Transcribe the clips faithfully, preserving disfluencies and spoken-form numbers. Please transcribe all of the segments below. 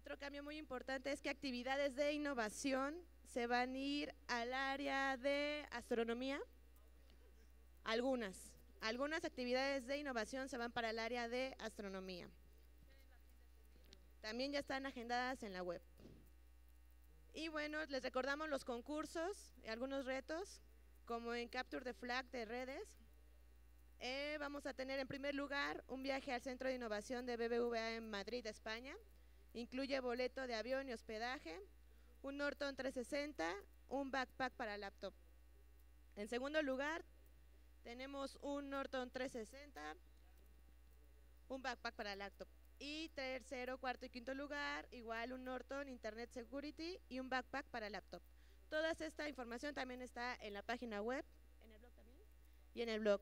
Otro cambio muy importante es que actividades de innovación se van a ir al área de astronomía. Algunas, algunas actividades de innovación se van para el área de astronomía. También ya están agendadas en la web. Y bueno, les recordamos los concursos, algunos retos, como en Capture the Flag de redes. Eh, vamos a tener en primer lugar un viaje al Centro de Innovación de B B V A en Madrid, España. Incluye boleto de avión y hospedaje, un Norton trescientos sesenta, un backpack para laptop. En segundo lugar, tenemos un Norton trescientos sesenta, un backpack para laptop. Y tercero, cuarto y quinto lugar, igual un Norton Internet Security y un backpack para laptop. Toda esta información también está en la página web, en el blog también, y en el blog.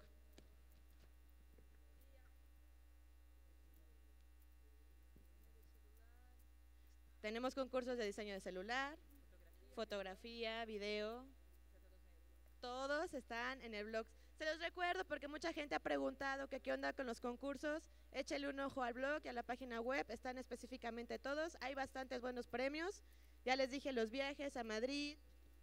Tenemos concursos de diseño de celular, fotografía, video, todos están en el blog. Se los recuerdo porque mucha gente ha preguntado que qué onda con los concursos. Échale un ojo al blog y a la página web, están específicamente todos. Hay bastantes buenos premios. Ya les dije los viajes a Madrid,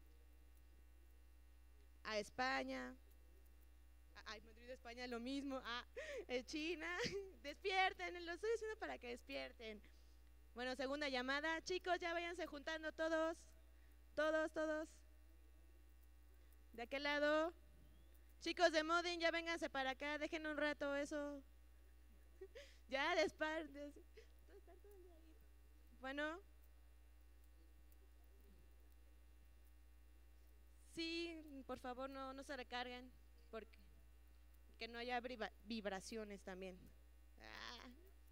a España. Ay, Madrid, España, lo mismo. Ah, China. Despierten, lo estoy diciendo para que despierten. Bueno, segunda llamada. Chicos, ya váyanse juntando todos. Todos, todos. De aquel lado. Chicos de Modin, ya vénganse para acá, dejen un rato eso. Ya, despártense. Bueno. Sí, por favor, no, no se recarguen, porque que no haya vibraciones también. Ah.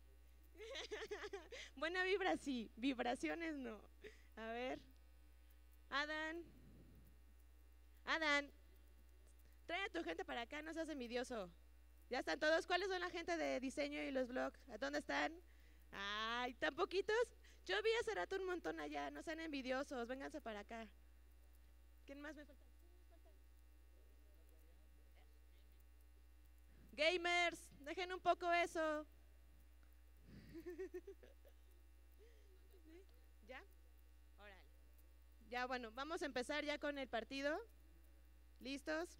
Buena vibra sí, vibraciones no. A ver. Adán. Adán. Trae a tu gente para acá, no seas envidioso. ¿Ya están todos? ¿Cuáles son la gente de diseño y los blogs? ¿A dónde están? Ay, ¿tan poquitos? Yo vi hace rato un montón allá, no sean envidiosos, vénganse para acá. ¿Quién más me falta? Gamers, dejen un poco eso. ¿Ya? Órale. Ya, bueno, vamos a empezar ya con el partido. ¿Listos?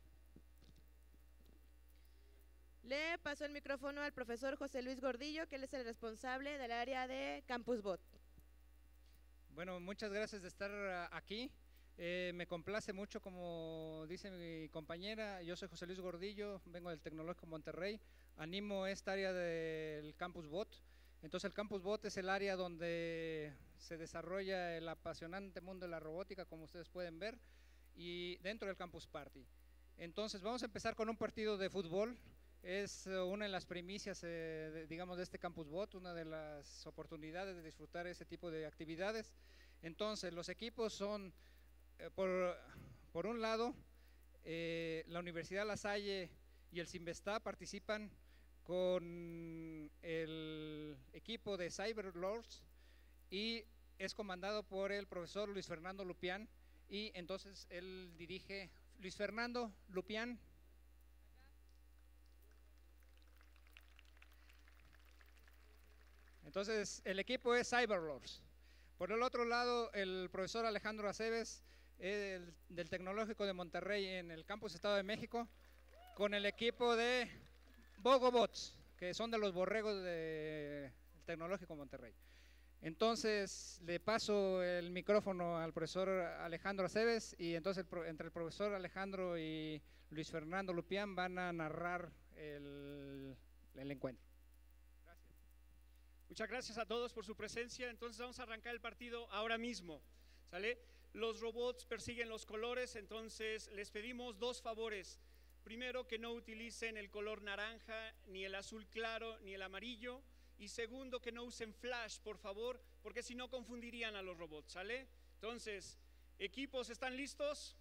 Le paso el micrófono al profesor José Luis Gordillo, que él es el responsable del área de CampusBot. Bueno, muchas gracias de estar aquí. Eh, me complace mucho, como dice mi compañera, yo soy José Luis Gordillo, vengo del Tecnológico Monterrey, animo esta área del CampusBot. Entonces el CampusBot es el área donde se desarrolla el apasionante mundo de la robótica, como ustedes pueden ver, y dentro del Campus Party. Entonces vamos a empezar con un partido de fútbol. Es una de las primicias, eh, de, digamos, de este CampusBot, una de las oportunidades de disfrutar ese tipo de actividades. Entonces, los equipos son, eh, por, por un lado, eh, la Universidad La Salle y el Sinvestá participan con el equipo de Cyberlords y es comandado por el profesor Luis Fernando Lupián, y entonces él dirige. Luis Fernando Lupián. Entonces, el equipo es Cyberlords. Por el otro lado, el profesor Alejandro Aceves, el, del Tecnológico de Monterrey en el Campus Estado de México, con el equipo de Bogobots, que son de los borregos del Tecnológico de Monterrey. Entonces, le paso el micrófono al profesor Alejandro Aceves, y entonces el, entre el profesor Alejandro y Luis Fernando Lupián van a narrar el, el encuentro. Muchas gracias a todos por su presencia. Entonces vamos a arrancar el partido ahora mismo, ¿sale? Los robots persiguen los colores, entonces les pedimos dos favores. Primero, que no utilicen el color naranja, ni el azul claro, ni el amarillo. Y segundo, que no usen flash, por favor, porque si no confundirían a los robots, ¿sale? Entonces, equipos, ¿están listos?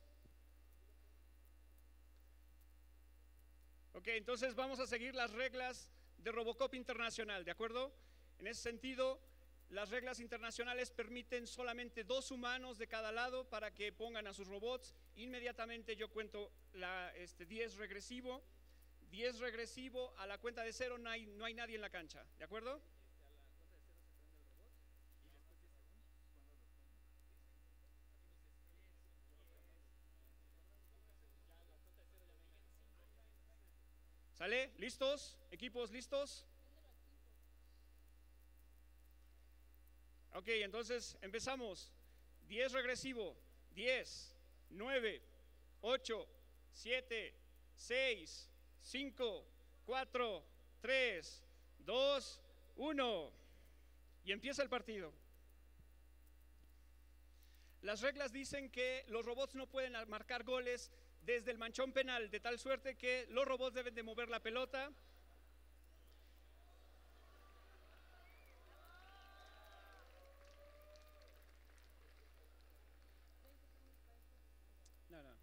Ok, entonces vamos a seguir las reglas de Robocop Internacional, ¿de acuerdo? En ese sentido, las reglas internacionales permiten solamente dos humanos de cada lado para que pongan a sus robots. Inmediatamente yo cuento la, este, diez regresivo, diez regresivo, a la cuenta de cero no hay, no hay nadie en la cancha, ¿de acuerdo? ¿Sale? ¿Listos? ¿Equipos listos? Ok, entonces empezamos. diez regresivo. diez, nueve, ocho, siete, seis, cinco, cuatro, tres, dos, uno. Y empieza el partido. Las reglas dicen que los robots no pueden marcar goles desde el manchón penal, de tal suerte que los robots deben de mover la pelota. No, no.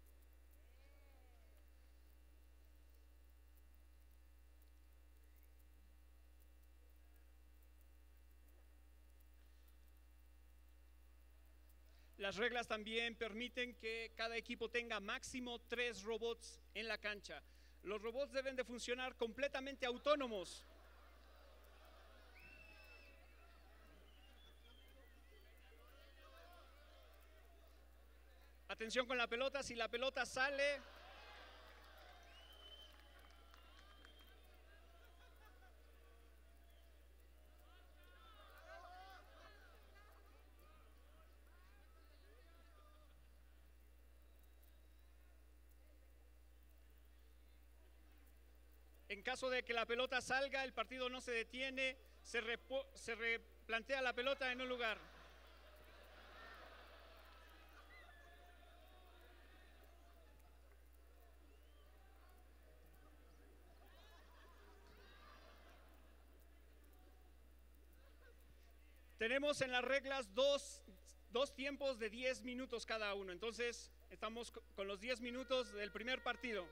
Las reglas también permiten que cada equipo tenga máximo tres robots en la cancha. Los robots deben de funcionar completamente autónomos. Atención con la pelota, si la pelota sale... En caso de que la pelota salga, el partido no se detiene, se, repo, se replantea la pelota en un lugar. Tenemos en las reglas dos, dos tiempos de diez minutos cada uno, entonces estamos con los diez minutos del primer partido.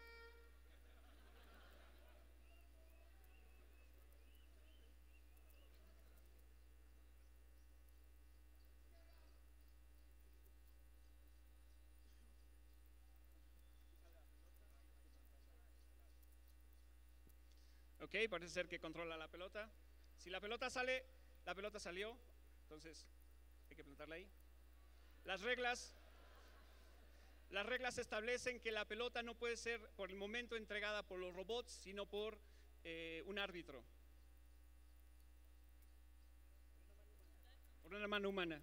Ok, parece ser que controla la pelota. Si la pelota sale, la pelota salió, entonces hay que plantarla ahí. Las reglas, las reglas establecen que la pelota no puede ser por el momento entregada por los robots, sino por eh, un árbitro. Por una mano humana.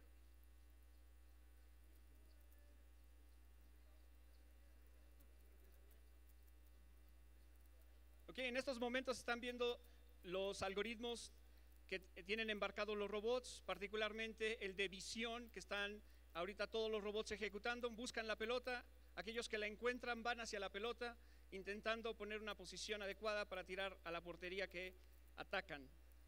Ok, en estos momentos están viendo los algoritmos que tienen embarcados los robots, particularmente el de visión, que están ahorita todos los robots ejecutando, buscan la pelota, aquellos que la encuentran van hacia la pelota, intentando poner una posición adecuada para tirar a la portería que atacan.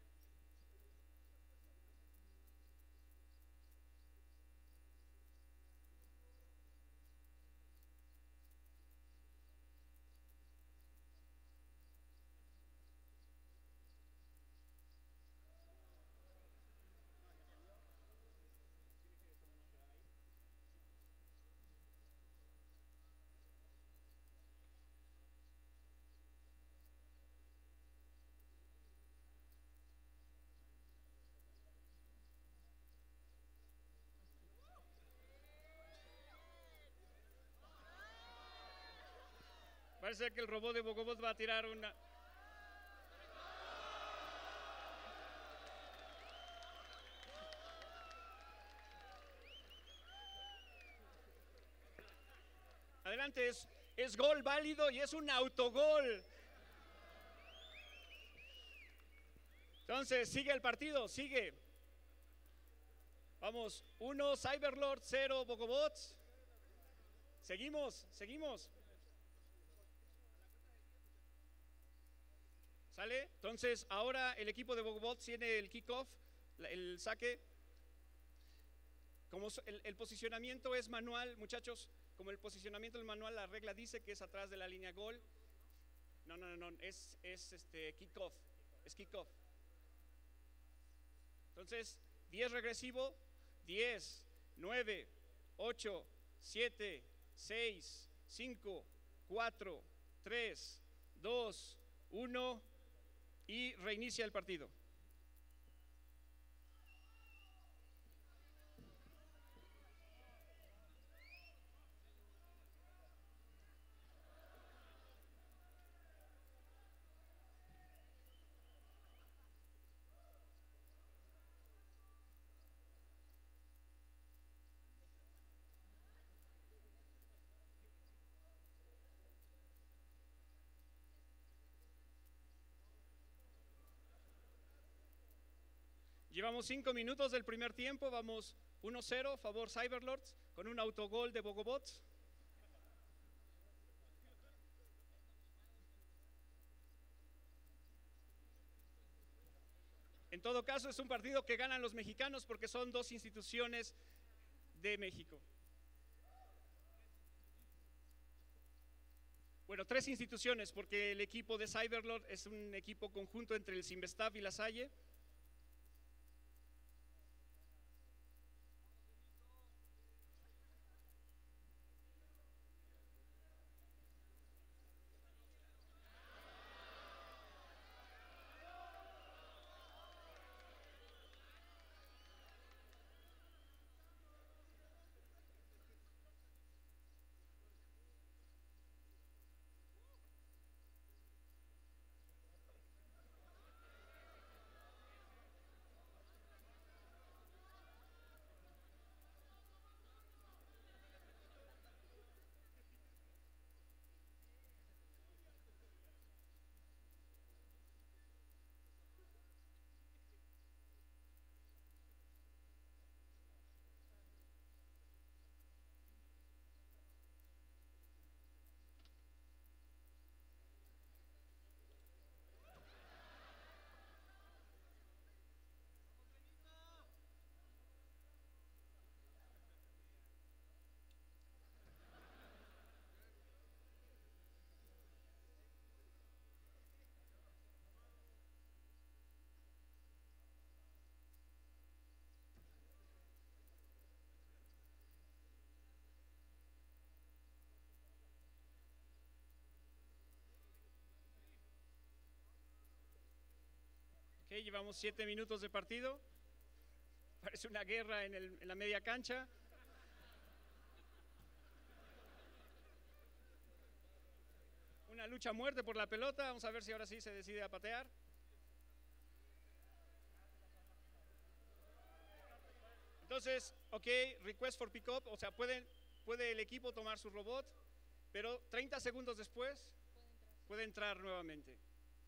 Parece que el robot de Bogobot va a tirar una... Adelante, es, es gol válido y es un autogol. Entonces, sigue el partido, sigue. Vamos, uno Cyberlord, cero Bogobots. Seguimos, seguimos. ¿Sale? Entonces, ahora el equipo de Bogobots tiene el kickoff, el saque. Como el, el posicionamiento es manual, muchachos, como el posicionamiento es manual, la regla dice que es atrás de la línea gol. No, no, no, no es, es este kickoff, es kickoff. Entonces, diez regresivo, diez, nueve, ocho, siete, seis, cinco, cuatro, tres, dos, uno y reinicia el partido. Llevamos cinco minutos del primer tiempo, vamos uno cero, favor Cyberlords, con un autogol de Bogobots. En todo caso, es un partido que ganan los mexicanos porque son dos instituciones de México. Bueno, tres instituciones, porque el equipo de Cyberlord es un equipo conjunto entre el Simvestab y la Salle. Okay, llevamos siete minutos de partido. Parece una guerra en, el, en la media cancha. Una lucha a muerte por la pelota. Vamos a ver si ahora sí se decide a patear. Entonces, ok, request for pick up. O sea, puede, puede el equipo tomar su robot, pero treinta segundos después puede entrar nuevamente.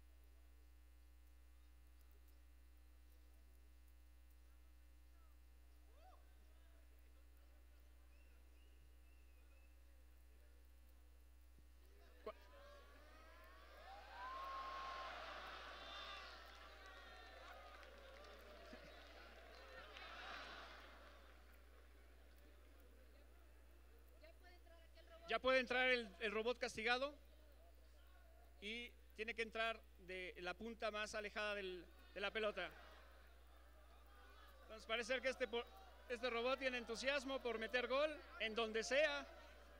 Ya puede entrar el, el robot castigado y tiene que entrar de la punta más alejada del, de la pelota. Entonces parece ser que este, este robot tiene entusiasmo por meter gol en donde sea.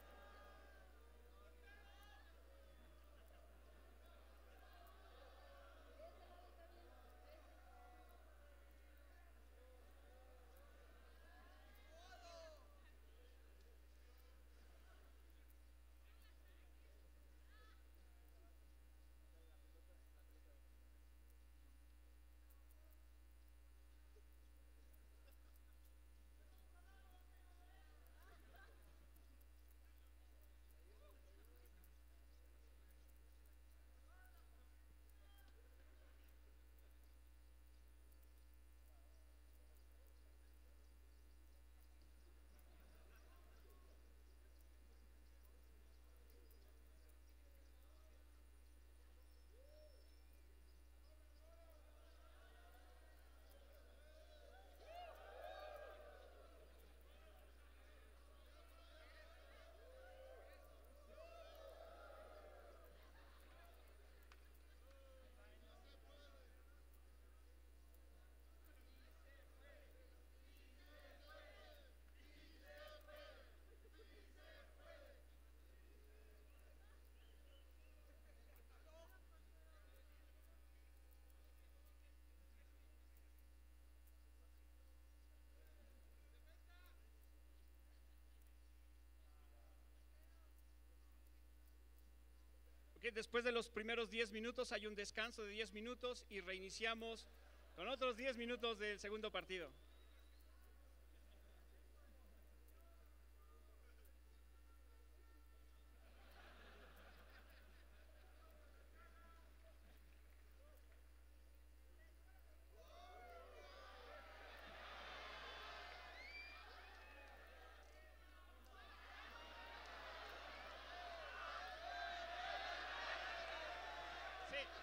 Okay, después de los primeros diez minutos hay un descanso de diez minutos y reiniciamos con otros diez minutos del segundo partido.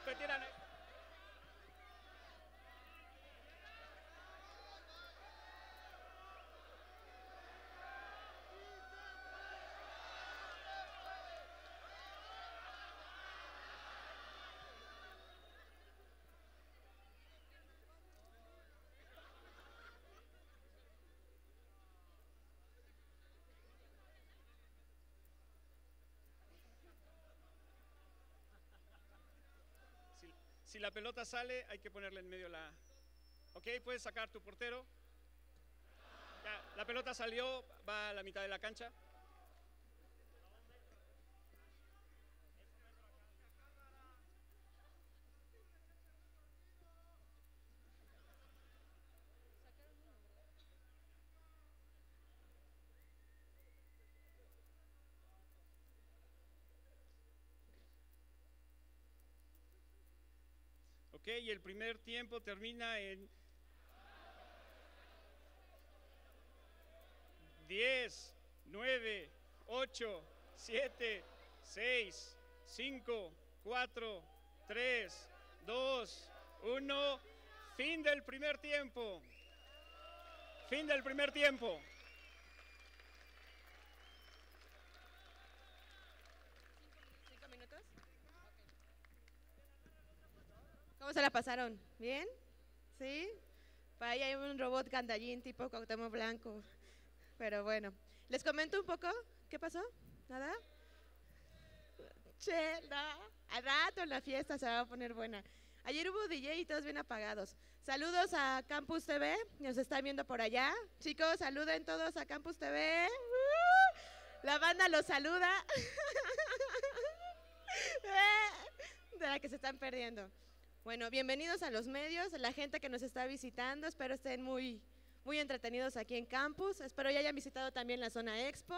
Retiran. Si la pelota sale, hay que ponerle en medio la... Ok, puedes sacar tu portero. Ya, la pelota salió, va a la mitad de la cancha. Ok, y el primer tiempo termina en diez, nueve, ocho, siete, seis, cinco, cuatro, tres, dos, uno. Fin del primer tiempo. Fin del primer tiempo. ¿Cinco minutos? ¿Cómo se la pasaron? ¿Bien? ¿Sí? Para ahí hay un robot gandallín tipo Cuauhtémoc Blanco. Pero bueno, les comento un poco. ¿Qué pasó? ¿Nada? Che, no. Al rato en la fiesta se va a poner buena. Ayer hubo D J y todos bien apagados. Saludos a Campus T V, nos están viendo por allá. Chicos, saluden todos a Campus T V. Uh, la banda los saluda. De la que se están perdiendo. Bueno, bienvenidos a los medios, la gente que nos está visitando. Espero estén muy, muy entretenidos aquí en Campus. Espero ya hayan visitado también la zona Expo.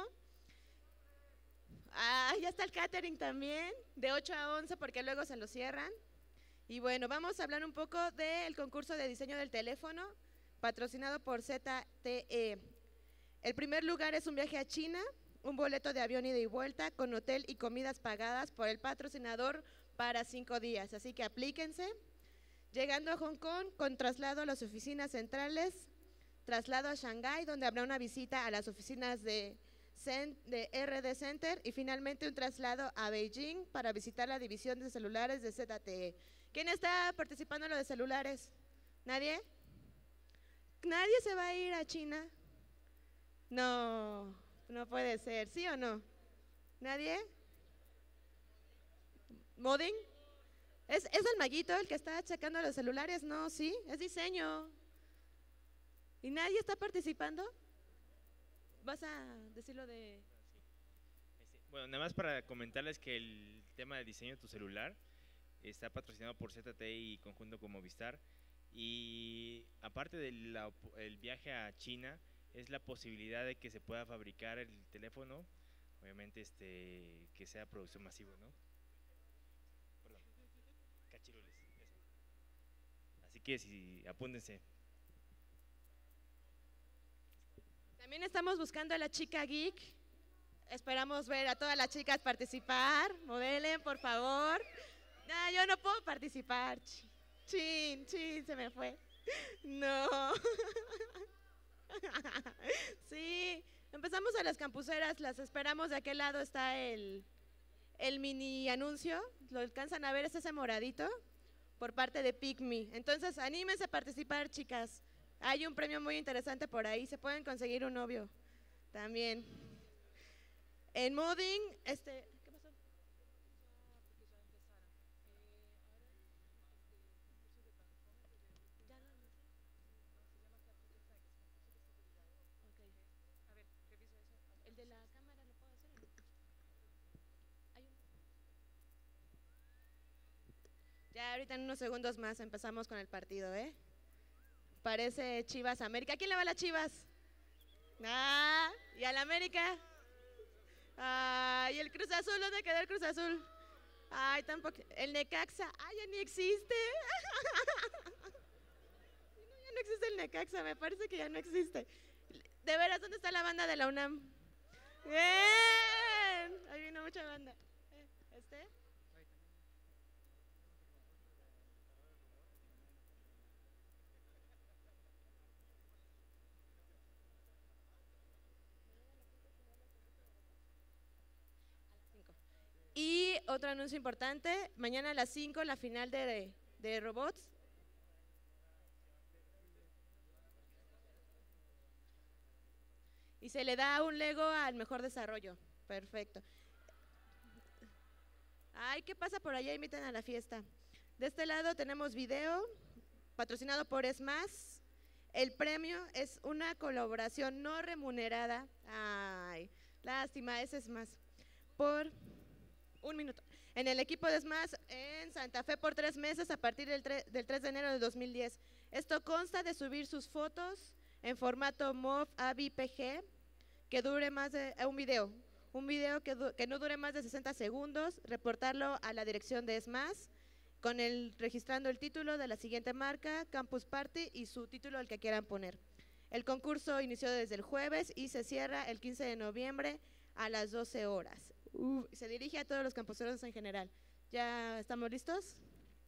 Ah, ya está el catering también, de ocho a once porque luego se lo cierran. Y bueno, vamos a hablar un poco del concurso de diseño del teléfono, patrocinado por Z T E. El primer lugar es un viaje a China, un boleto de avión ida y vuelta con hotel y comidas pagadas por el patrocinador para cinco días, así que aplíquense. Llegando a Hong Kong con traslado a las oficinas centrales, traslado a Shanghái, donde habrá una visita a las oficinas de, de R D Center y finalmente un traslado a Beijing para visitar la división de celulares de Z T E. ¿Quién está participando en lo de celulares? ¿Nadie? ¿Nadie se va a ir a China? No, no puede ser, ¿sí o no? ¿Nadie? ¿Modding? ¿Es, ¿Es el maguito el que está checando los celulares? No, sí, es diseño. ¿Y nadie está participando? ¿Vas a decirlo de...? Bueno, nada más para comentarles que el tema de diseño de tu celular está patrocinado por Z T E y conjunto con Movistar. Y aparte del el viaje a China, es la posibilidad de que se pueda fabricar el teléfono, obviamente este que sea producción masiva, ¿no? Perdón, cachirules, eso. Así que si apúntense. También estamos buscando a la chica geek. Esperamos ver a todas las chicas participar. Modelen, por favor. No, yo no puedo participar. Chin, chin, se me fue. No. Sí, empezamos a las campuseras, las esperamos. De aquel lado está el, el mini anuncio. Lo alcanzan a ver, es ese moradito por parte de Pick Me. Entonces, anímense a participar, chicas. Hay un premio muy interesante por ahí. Se pueden conseguir un novio también. En Modding, este... ¿qué pasó? ¿El de la cámara lo puedo hacer? ¿Hay un... Ya ahorita en unos segundos más empezamos con el partido, ¿eh? Parece Chivas América. ¿A quién le va la Chivas? Ah, ¿y a la América? Ah, ¿y el Cruz Azul? ¿Dónde quedó el Cruz Azul? Ay, tampoco. El Necaxa. Ay, ya ni existe. No, ya no existe el Necaxa, me parece que ya no existe. De veras, ¿dónde está la banda de la UNAM? Bien. Ahí vino mucha banda. ¿Este? otro anuncio importante, mañana a las cinco la final de, de robots. Y se le da un Lego al mejor desarrollo. Perfecto. Ay, ¿qué pasa por allá? Inviten a la fiesta. De este lado tenemos video, patrocinado por ESMAS. El premio es una colaboración no remunerada. Ay, lástima, ese es más. Por un minuto. En el equipo de ESMAS en Santa Fe por tres meses a partir del, del tres de enero de dos mil diez. Esto consta de subir sus fotos en formato MOV A V I P G, que dure más de, eh, un video, un video que, du, que no dure más de sesenta segundos, reportarlo a la dirección de ESMAS, con el, registrando el título de la siguiente marca, Campus Party, y su título el que quieran poner. El concurso inició desde el jueves y se cierra el quince de noviembre a las doce horas. Uh, se dirige a todos los campuseros en general. ¿Ya estamos listos?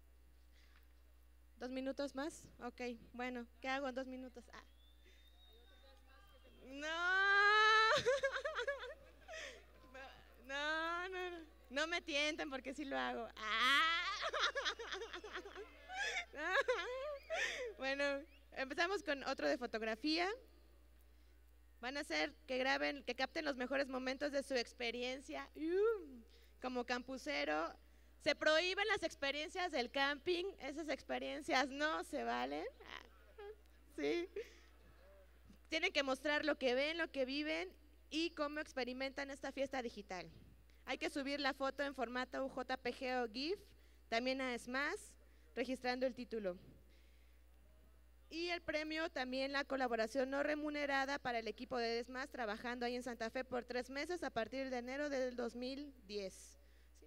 ¿Dos minutos más? Ok, bueno, ¿qué hago en dos minutos? Ah. No. no, no, no, no me tienten porque sí lo hago. Ah. Bueno, empezamos con otro de fotografía. Van a hacer que graben, que capten los mejores momentos de su experiencia uh, como campusero. Se prohíben las experiencias del camping, esas experiencias no se valen. Sí. Tienen que mostrar lo que ven, lo que viven y cómo experimentan esta fiesta digital. Hay que subir la foto en formato J P G o GIF, también a ESMAS, registrando el título. Y el premio también la colaboración no remunerada para el equipo de ESMAS trabajando ahí en Santa Fe por tres meses a partir de enero del dos mil diez. Sí.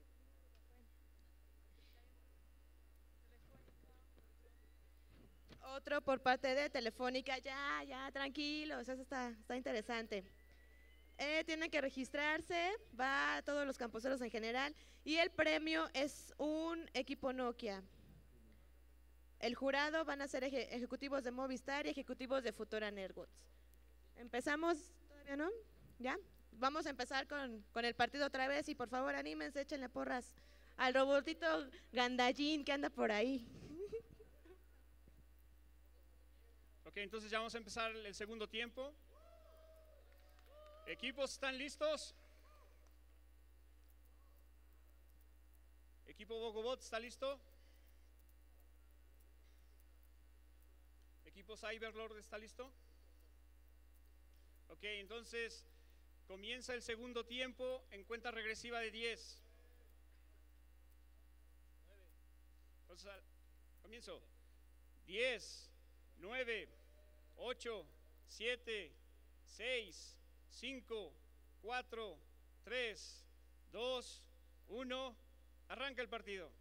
Otro por parte de Telefónica, ya, ya, tranquilos, eso está, está interesante. Eh, tienen que registrarse, va a todos los campuseros en general y el premio es un equipo Nokia. El jurado van a ser eje ejecutivos de Movistar y ejecutivos de Futura Networks. ¿Empezamos? ¿Todavía no? ¿Ya? Vamos a empezar con, con el partido otra vez y por favor anímense, échenle porras al robotito Gandallín que anda por ahí. Ok, entonces ya vamos a empezar el segundo tiempo. ¿Equipos están listos? ¿Equipo Bogobot está listo? ¿Equipo Cyberlord está listo? Ok, entonces comienza el segundo tiempo en cuenta regresiva de diez. Entonces, comienzo. diez, nueve, ocho, siete, seis, cinco, cuatro, tres, dos, uno. Arranca el partido.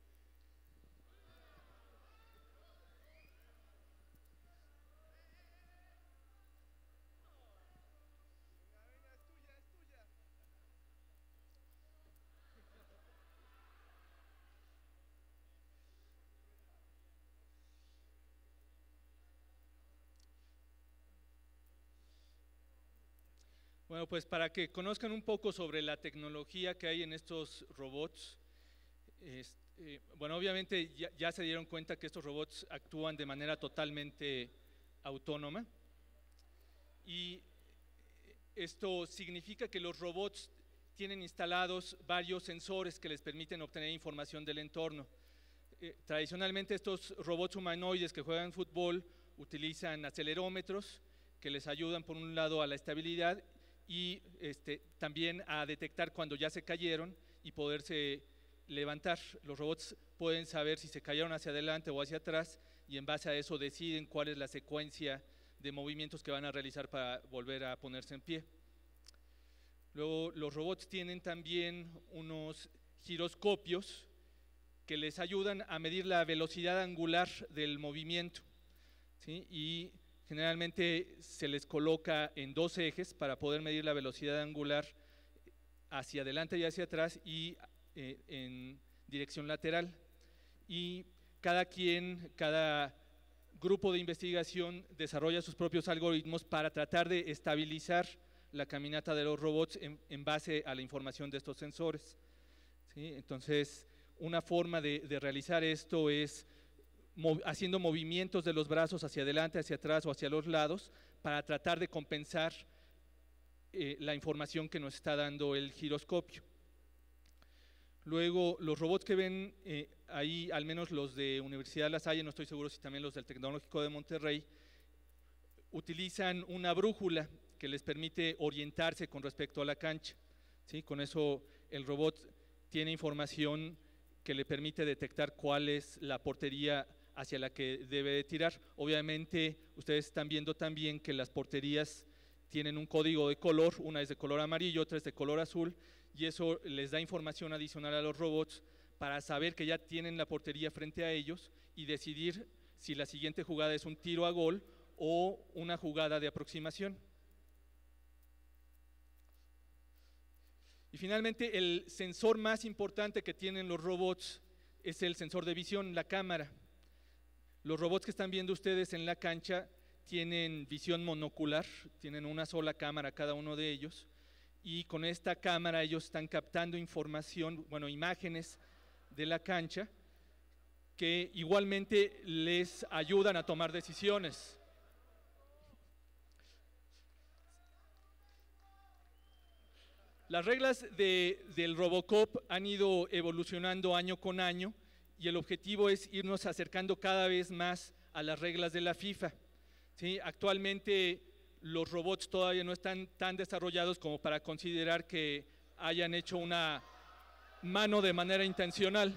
Bueno, pues para que conozcan un poco sobre la tecnología que hay en estos robots, es, eh, bueno, obviamente ya, ya se dieron cuenta que estos robots actúan de manera totalmente autónoma y esto significa que los robots tienen instalados varios sensores que les permiten obtener información del entorno. Eh, tradicionalmente estos robots humanoides que juegan fútbol utilizan acelerómetros que les ayudan por un lado a la estabilidad y este, también a detectar cuando ya se cayeron y poderse levantar. Los robots pueden saber si se cayeron hacia adelante o hacia atrás y en base a eso deciden cuál es la secuencia de movimientos que van a realizar para volver a ponerse en pie. Luego los robots tienen también unos giroscopios que les ayudan a medir la velocidad angular del movimiento, ¿sí? Y generalmente se les coloca en dos ejes para poder medir la velocidad angular hacia adelante y hacia atrás y eh, en dirección lateral. Y cada quien, cada grupo de investigación desarrolla sus propios algoritmos para tratar de estabilizar la caminata de los robots en, en base a la información de estos sensores, ¿sí? Entonces, una forma de, de realizar esto es mov- haciendo movimientos de los brazos hacia adelante, hacia atrás o hacia los lados para tratar de compensar eh, la información que nos está dando el giroscopio. Luego, los robots que ven eh, ahí, al menos los de Universidad La Salle, no estoy seguro si también los del Tecnológico de Monterrey, utilizan una brújula que les permite orientarse con respecto a la cancha, ¿sí? Con eso el robot tiene información que le permite detectar cuál es la portería hacia la que debe de tirar. Obviamente, ustedes están viendo también que las porterías tienen un código de color, una es de color amarillo, otra es de color azul, y eso les da información adicional a los robots para saber que ya tienen la portería frente a ellos y decidir si la siguiente jugada es un tiro a gol o una jugada de aproximación. Y finalmente, el sensor más importante que tienen los robots es el sensor de visión, la cámara. Los robots que están viendo ustedes en la cancha tienen visión monocular, tienen una sola cámara cada uno de ellos, y con esta cámara ellos están captando información, bueno, imágenes de la cancha que igualmente les ayudan a tomar decisiones. Las reglas de, del Robocop han ido evolucionando año con año y el objetivo es irnos acercando cada vez más a las reglas de la FIFA, ¿sí? Actualmente los robots todavía no están tan desarrollados como para considerar que hayan hecho una mano de manera intencional.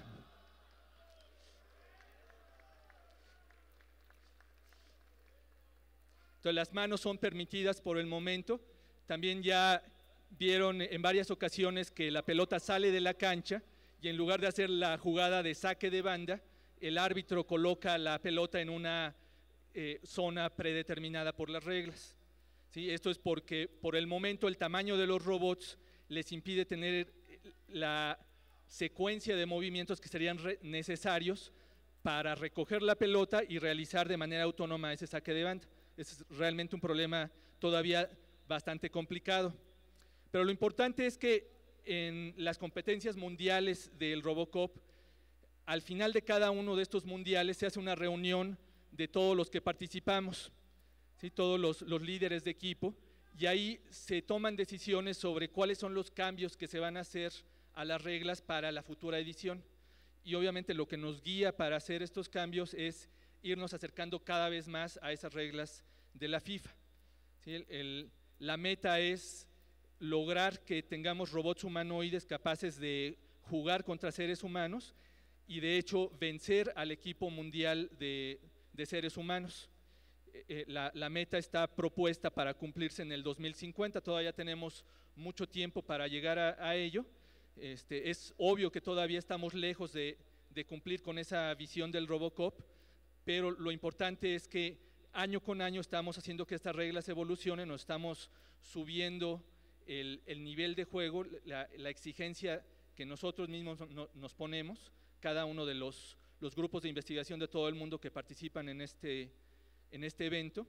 Entonces las manos son permitidas por el momento. También ya vieron en varias ocasiones que la pelota sale de la cancha y en lugar de hacer la jugada de saque de banda, el árbitro coloca la pelota en una eh, zona predeterminada por las reglas. ¿Sí? Esto es porque por el momento el tamaño de los robots les impide tener la secuencia de movimientos que serían necesarios para recoger la pelota y realizar de manera autónoma ese saque de banda. Ese es realmente un problema todavía bastante complicado. Pero lo importante es que en las competencias mundiales del Robocop, al final de cada uno de estos mundiales se hace una reunión de todos los que participamos, ¿sí? Todos los, los líderes de equipo, y ahí se toman decisiones sobre cuáles son los cambios que se van a hacer a las reglas para la futura edición. Y obviamente lo que nos guía para hacer estos cambios es irnos acercando cada vez más a esas reglas de la FIFA. ¿Sí? El, el, la meta es lograr que tengamos robots humanoides capaces de jugar contra seres humanos y de hecho vencer al equipo mundial de, de seres humanos. Eh, la, la meta está propuesta para cumplirse en el dos mil cincuenta, todavía tenemos mucho tiempo para llegar a, a ello. Este, es obvio que todavía estamos lejos de, de cumplir con esa visión del Robocop, pero lo importante es que año con año estamos haciendo que estas reglas evolucionen, nos estamos subiendo el, el nivel de juego, la, la exigencia que nosotros mismos no, nos ponemos, cada uno de los, los grupos de investigación de todo el mundo que participan en este, en este evento.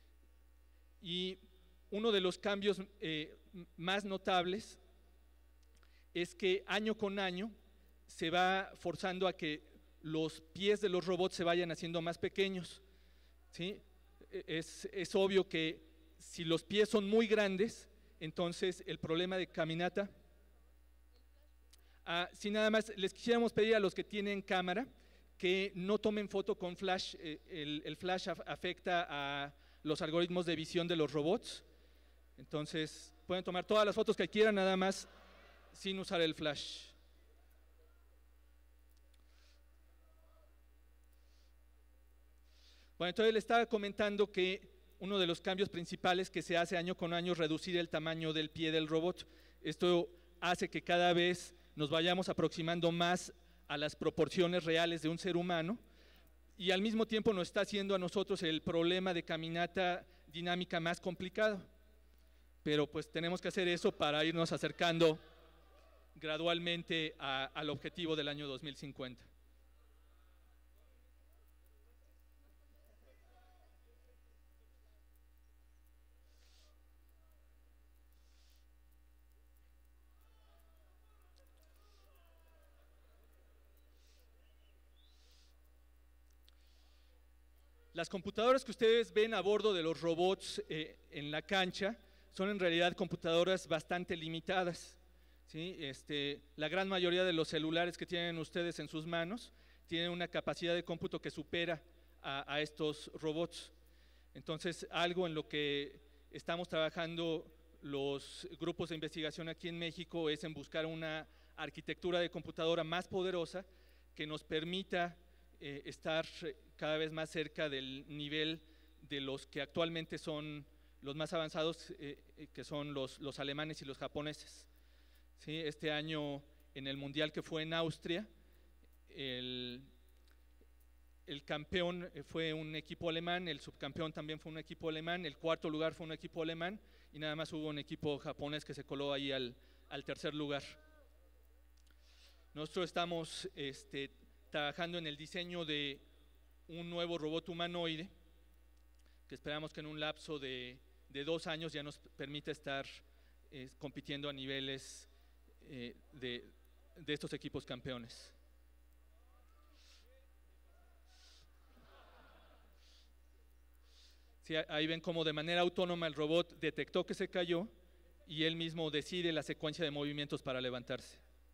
Y uno de los cambios eh, más notables es que año con año se va forzando a que los pies de los robots se vayan haciendo más pequeños, ¿sí? Es, es obvio que si los pies son muy grandes, entonces el problema de caminata… Ah, sí, nada más les quisiéramos pedir a los que tienen cámara que no tomen foto con flash, eh, el, el flash af afecta a los algoritmos de visión de los robots, entonces pueden tomar todas las fotos que quieran, nada más sin usar el flash. Bueno, entonces le estaba comentando que uno de los cambios principales que se hace año con año es reducir el tamaño del pie del robot. Esto hace que cada vez nos vayamos aproximando más a las proporciones reales de un ser humano y al mismo tiempo nos está haciendo a nosotros el problema de caminata dinámica más complicado. Pero pues tenemos que hacer eso para irnos acercando gradualmente a, al objetivo del año dos mil cincuenta. Las computadoras que ustedes ven a bordo de los robots eh, en la cancha son en realidad computadoras bastante limitadas, ¿sí? Este, la gran mayoría de los celulares que tienen ustedes en sus manos tienen una capacidad de cómputo que supera a, a estos robots. Entonces, algo en lo que estamos trabajando los grupos de investigación aquí en México es en buscar una arquitectura de computadora más poderosa que nos permita eh, estar cada vez más cerca del nivel de los que actualmente son los más avanzados, eh, que son los, los alemanes y los japoneses. ¿Sí? Este año en el mundial que fue en Austria, el, el campeón fue un equipo alemán, el subcampeón también fue un equipo alemán, el cuarto lugar fue un equipo alemán y nada más hubo un equipo japonés que se coló ahí al, al tercer lugar. Nosotros estamos este, trabajando en el diseño de un nuevo robot humanoide que esperamos que en un lapso de, de dos años ya nos permita estar eh, compitiendo a niveles eh, de, de estos equipos campeones. Sí, ahí ven cómo de manera autónoma el robot detectó que se cayó y él mismo decide la secuencia de movimientos para levantarse.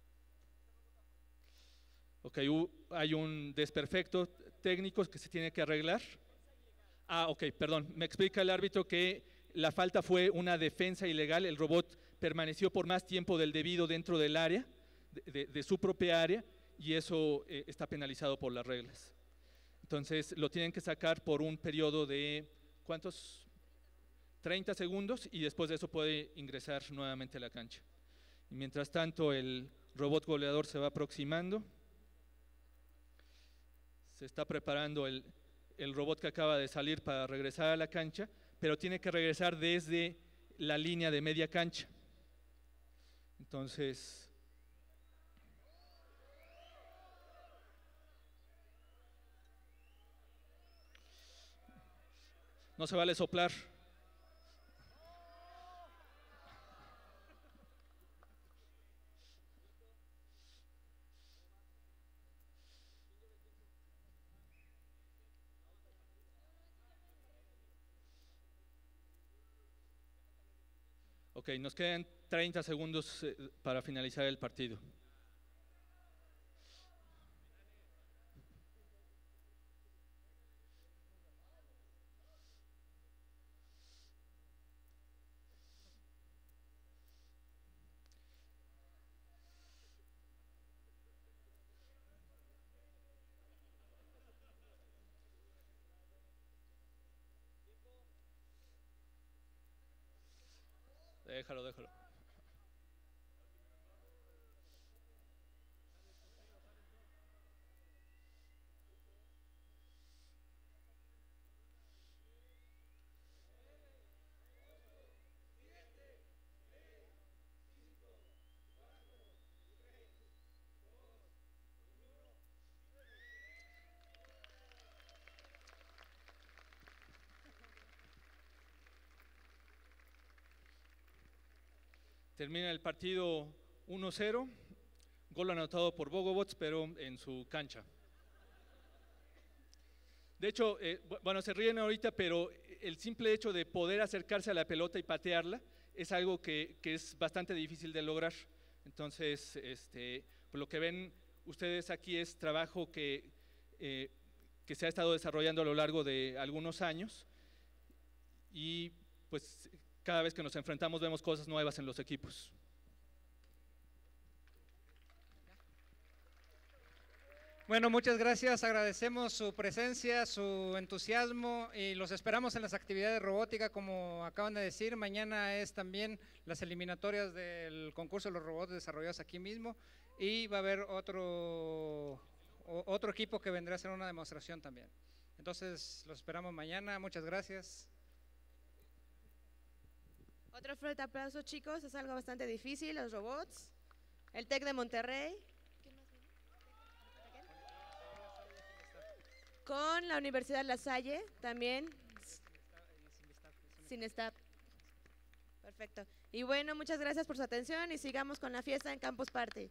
Ok, hay un desperfecto técnico que se tiene que arreglar. Ah, ok, perdón, me explica el árbitro que la falta fue una defensa ilegal, el robot permaneció por más tiempo del debido dentro del área, de, de, de su propia área, y eso eh, está penalizado por las reglas. Entonces lo tienen que sacar por un periodo de, ¿cuántos? treinta segundos, y después de eso puede ingresar nuevamente a la cancha. Y mientras tanto el robot goleador se va aproximando. Se está preparando el, el robot que acaba de salir para regresar a la cancha, pero tiene que regresar desde la línea de media cancha. Entonces, no se vale soplar. Ok, nos quedan treinta segundos para finalizar el partido. Déjalo, déjalo. Termina el partido uno cero, gol anotado por Bogobots, pero en su cancha. De hecho, eh, bueno, se ríen ahorita, pero el simple hecho de poder acercarse a la pelota y patearla es algo que, que es bastante difícil de lograr. Entonces, este, pues lo que ven ustedes aquí es trabajo que, eh, que se ha estado desarrollando a lo largo de algunos años y pues cada vez que nos enfrentamos vemos cosas nuevas en los equipos. Bueno, muchas gracias, agradecemos su presencia, su entusiasmo y los esperamos en las actividades de robótica, como acaban de decir. Mañana es también las eliminatorias del concurso de los robots desarrollados aquí mismo y va a haber otro, otro equipo que vendrá a hacer una demostración también. Entonces, los esperamos mañana, muchas gracias. Otro fuerte aplauso, chicos, es algo bastante difícil, los robots. El TEC de Monterrey. Con la Universidad La Salle, también. Sin staff. Perfecto. Y bueno, muchas gracias por su atención y sigamos con la fiesta en Campus Party.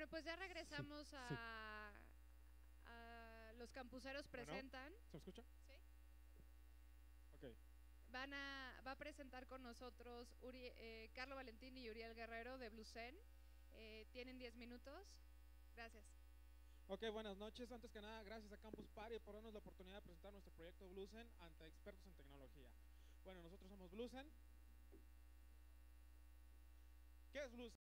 Bueno, pues ya regresamos a, a los campuseros presentan. ¿Se me escucha? Sí. Ok. Van a, va a presentar con nosotros Uri, eh, Carlo Valentín y Uriel Guerrero de Bluesen. Eh, tienen diez minutos. Gracias. Ok, buenas noches. Antes que nada, gracias a Campus Party por darnos la oportunidad de presentar nuestro proyecto Bluesen ante expertos en tecnología. Bueno, nosotros somos Bluesen. ¿Qué es Bluesen?